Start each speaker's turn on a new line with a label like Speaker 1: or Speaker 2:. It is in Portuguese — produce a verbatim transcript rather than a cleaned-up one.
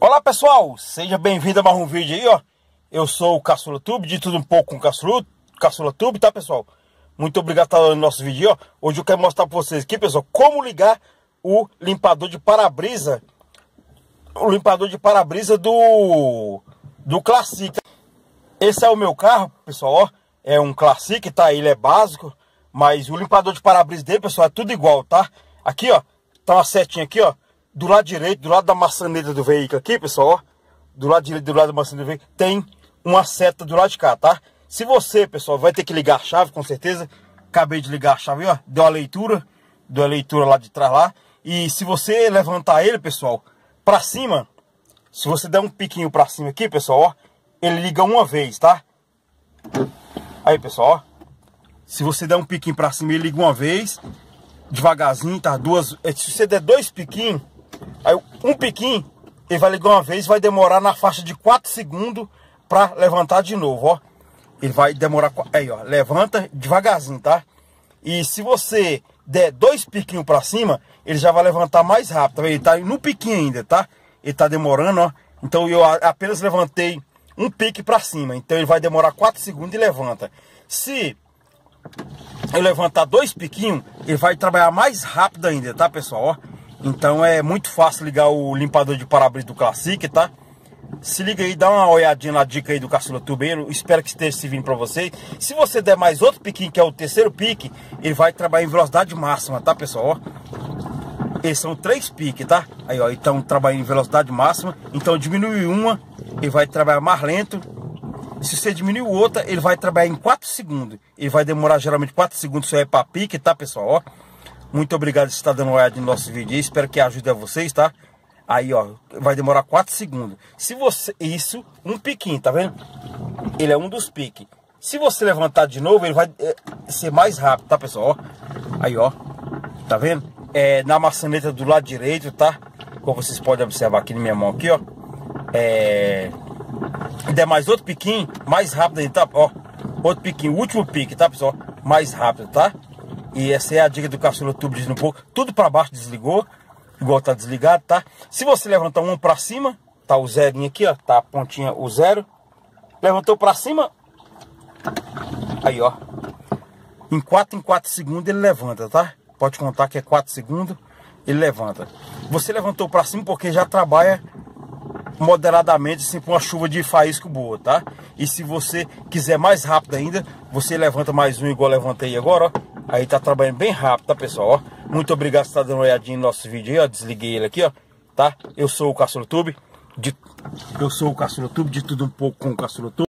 Speaker 1: Olá pessoal, seja bem-vindo a mais um vídeo aí, ó. Eu sou o Caçula Tube, de tudo um pouco com Caçula, Caçula Tube, tá pessoal? Muito obrigado por estar no nosso vídeo, ó. Hoje eu quero mostrar para vocês aqui, pessoal, como ligar o limpador de para-brisa, o limpador de para-brisa do do Classic. Esse é o meu carro, pessoal, ó. É um Classic, tá? Ele é básico, mas o limpador de para-brisa dele, pessoal, é tudo igual, tá? Aqui, ó, tá uma setinha aqui, ó. Do lado direito, do lado da maçaneta do veículo aqui, pessoal, ó. Do lado direito, do lado da maçaneta do veículo, tem uma seta do lado de cá, tá? Se você, pessoal, vai ter que ligar a chave, com certeza. Acabei de ligar a chave, ó. Deu a leitura. Deu a leitura lá de trás lá. E se você levantar ele, pessoal, pra cima. Se você der um piquinho pra cima aqui, pessoal, ó. Ele liga uma vez, tá? Aí, pessoal, ó. Se você der um piquinho pra cima, ele liga uma vez. Devagarzinho, tá? Duas. Se você der dois piquinhos. Aí um piquinho, ele vai ligar uma vez, vai demorar na faixa de quatro segundos para levantar de novo, ó. Ele vai demorar, aí ó, levanta devagarzinho, tá? E se você der dois piquinhos para cima, ele já vai levantar mais rápido, tá vendo? Ele tá no piquinho ainda, tá? Ele tá demorando, ó. Então eu apenas levantei um pique para cima, então ele vai demorar quatro segundos e levanta. Se eu levantar dois piquinhos, ele vai trabalhar mais rápido ainda, tá, pessoal, ó? Então é muito fácil ligar o limpador de para-brisa do Classic, tá? Se liga aí, dá uma olhadinha na dica aí do Caçula Tubeiro. Espero que esteja servindo pra vocês. Se você der mais outro piquinho, que é o terceiro pique, ele vai trabalhar em velocidade máxima, tá, pessoal? Ó. Esses são três piques, tá? Aí, ó, então trabalhando em velocidade máxima. Então diminui uma, ele vai trabalhar mais lento. Se você diminuir outra, ele vai trabalhar em quatro segundos. Ele vai demorar geralmente quatro segundos só é pra pique, tá, pessoal? Ó. Muito obrigado por estar dando uma olhada no nosso vídeo aí. Espero que ajude a vocês, tá? Aí, ó, vai demorar quatro segundos. Se você... Isso, um piquinho, tá vendo? Ele é um dos piques. Se você levantar de novo, ele vai é, ser mais rápido, tá, pessoal? Ó. Aí, ó. Tá vendo? É na maçaneta do lado direito, tá? Como vocês podem observar aqui na minha mão, aqui, ó. É... Der mais outro piquinho, mais rápido aí, tá? Ó, outro piquinho, o último pique, tá, pessoal? Mais rápido, tá? E essa é a dica do Caçula Tube, dizendo um pouco. Tudo para baixo desligou, igual tá desligado, tá? Se você levantar um para cima, tá o zerinho aqui, ó, tá a pontinha, o zero. Levantou para cima. Aí, ó. Em quatro em quatro segundos ele levanta, tá? Pode contar que é quatro segundos, ele levanta. Você levantou para cima porque já trabalha moderadamente, assim, com uma chuva de faísca boa, tá? E se você quiser mais rápido ainda, você levanta mais um, igual eu levantei agora, ó. Aí tá trabalhando bem rápido, tá, pessoal? Ó, muito obrigado por estar dando uma olhadinha no nosso vídeo aí, ó. Desliguei ele aqui, ó, tá? Eu sou o Caçula Tube, de... eu sou o Caçula Tube, de tudo um pouco com o Caçula Tube.